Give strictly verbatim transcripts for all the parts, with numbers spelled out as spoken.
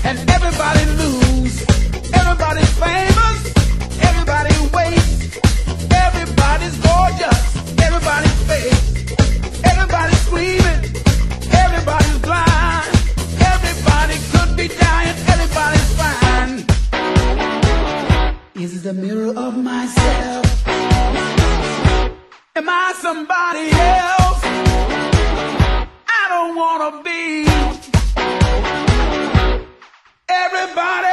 and everybody lose. Everybody's famous, everybody waits, everybody's gorgeous, everybody's fake, everybody's screaming, everybody's blind, everybody could be dying, everybody's fine. Is it the mirror of myself? Am I somebody else? I don't wanna be everybody.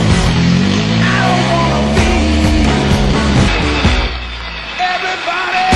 Everybody!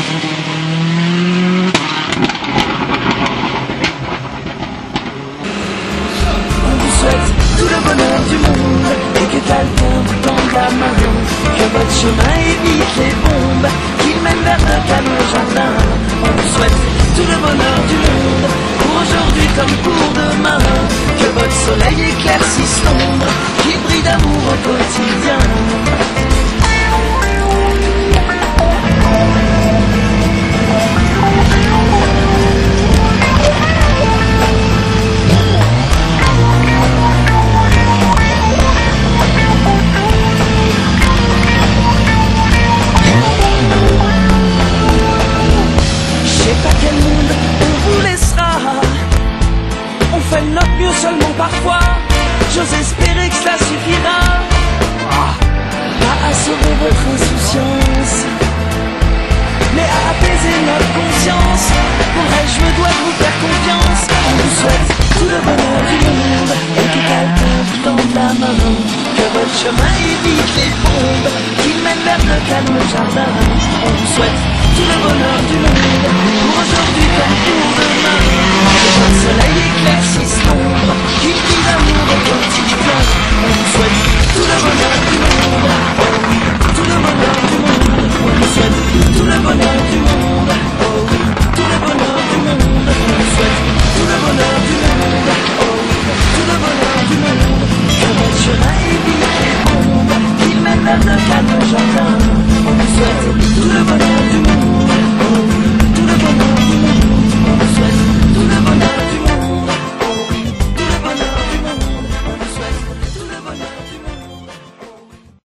On vous souhaite tout le bonheur du monde et que quelqu'un vous tende la main, que votre chemin évite les bombes, qu'il mène vers de calmes jardins. On vous souhaite tout le bonheur du monde, pour aujourd'hui comme pour demain, que votre soleil éclaircisse l'ombre, qu'il brille d'amour au quotidien. Seulement parfois, j'ose espérer que cela suffira, ah, pas à sauver votre insouciance, mais à apaiser notre conscience. Pour elle, je me dois de vous faire confiance. On vous souhaite tout le bonheur du monde et que quelqu'un vous tende la main, que votre chemin évite les bombes, qu'il mène vers de calmes jardins. On vous souhaite tout le bonheur